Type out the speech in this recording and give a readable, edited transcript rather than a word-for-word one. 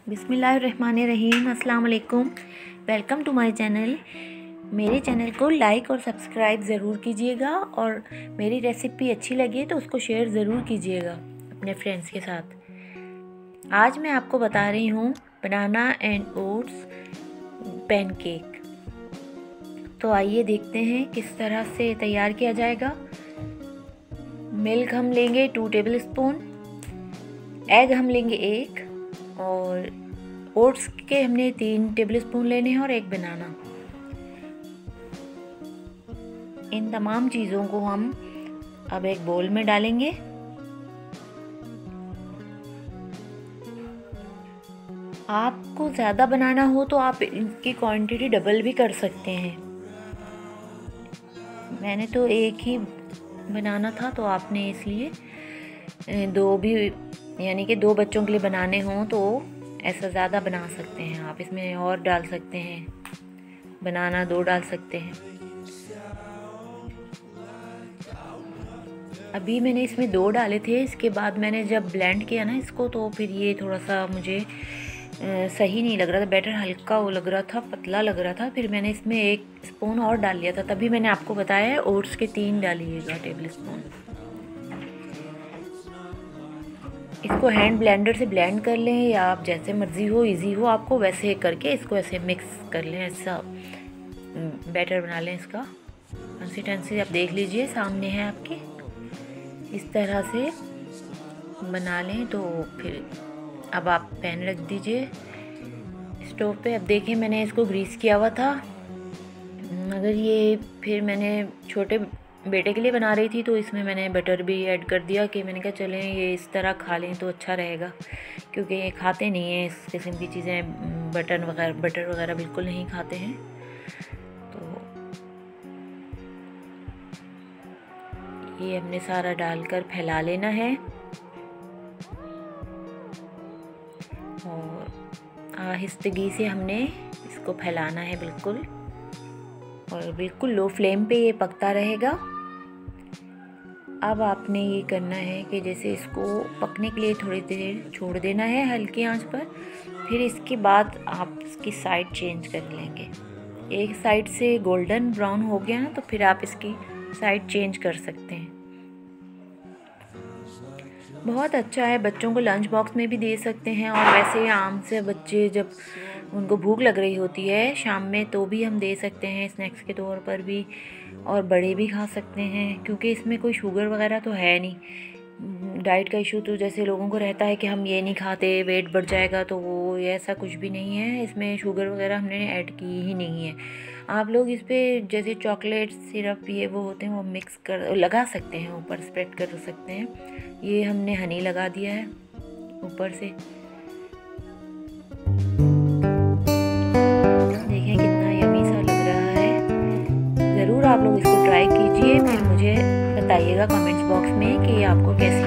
बिस्मिल्लाहिर्रहमानिर्रहीम। अस्सलाम वालेकुम। Welcome to my channel. मेरे चैनल को लाइक और सब्सक्राइब ज़रूर कीजिएगा और मेरी रेसिपी अच्छी लगे तो उसको शेयर ज़रूर कीजिएगा अपने फ्रेंड्स के साथ। आज मैं आपको बता रही हूँ बनाना एंड ओट्स पैनकेक। तो आइए देखते हैं किस तरह से तैयार किया जाएगा। मिल्क हम लेंगे 2 टेबल स्पून, एग हम लेंगे 1 और ओट्स के हमने 3 टेबल स्पून लेने हैं और 1 बनाना। इन तमाम चीज़ों को हम अब एक बोल में डालेंगे। आपको ज़्यादा बनाना हो तो आप इनकी क्वांटिटी डबल भी कर सकते हैं। मैंने तो 1 ही बनाना था तो आपने इसलिए 2 भी, यानी कि 2 बच्चों के लिए बनाने हों तो ऐसा ज़्यादा बना सकते हैं। आप इसमें और डाल सकते हैं, बनाना 2 डाल सकते हैं। अभी मैंने इसमें 2 डाले थे, इसके बाद मैंने जब ब्लेंड किया ना इसको तो फिर ये थोड़ा सा मुझे सही नहीं लग रहा था, बैटर हल्का वो लग रहा था, पतला लग रहा था। फिर मैंने इसमें 1 स्पून और डाल लिया था, तभी मैंने आपको बताया है ओट्स के 3 डालिएगा टेबल स्पून। इसको हैंड ब्लेंडर से ब्लेंड कर लें या आप जैसे मर्ज़ी हो, इजी हो आपको वैसे करके इसको ऐसे मिक्स कर लें, ऐसा बैटर बना लें। इसका कंसिस्टेंसी आप देख लीजिए, सामने है आपके, इस तरह से बना लें। तो फिर अब आप पैन रख दीजिए स्टोव पे। अब देखिए मैंने इसको ग्रीस किया हुआ था, मगर ये फिर मैंने छोटे बेटे के लिए बना रही थी तो इसमें मैंने बटर भी ऐड कर दिया कि मैंने कहा चलें ये इस तरह खा लें तो अच्छा रहेगा, क्योंकि ये खाते नहीं हैं इस किस्म की चीज़ें, बटर वगैरह बिल्कुल नहीं खाते हैं। तो ये हमने सारा डालकर फैला लेना है और आहिस्तगी से हमने इसको फैलाना है बिल्कुल, और बिल्कुल लो फ्लेम पे ये पकता रहेगा। अब आपने ये करना है कि जैसे इसको पकने के लिए थोड़ी देर छोड़ देना है हल्की आंच पर। फिर इसके बाद आप इसकी साइड चेंज कर लेंगे। एक साइड से गोल्डन ब्राउन हो गया ना तो फिर आप इसकी साइड चेंज कर सकते हैं। बहुत अच्छा है, बच्चों को लंच बॉक्स में भी दे सकते हैं और वैसे आम से बच्चे जब उनको भूख लग रही होती है शाम में तो भी हम दे सकते हैं स्नैक्स के तौर पर भी, और बड़े भी खा सकते हैं क्योंकि इसमें कोई शुगर वगैरह तो है नहीं। डाइट का इशू तो जैसे लोगों को रहता है कि हम ये नहीं खाते वेट बढ़ जाएगा, तो वो ऐसा कुछ भी नहीं है। इसमें शुगर वगैरह हमने ऐड की ही नहीं है। आप लोग इस पर जैसे चॉकलेट सिरप ये वो होते हैं वो मिक्स कर लगा सकते हैं, ऊपर स्प्रेड कर सकते हैं। ये हमने हनी लगा दिया है ऊपर से। देखें कितना यम्मी सा लग रहा है। ज़रूर आप लोग इसको ट्राई कीजिए, फिर मुझे बताइएगा कमेंट्स बॉक्स में कि आपको कैसी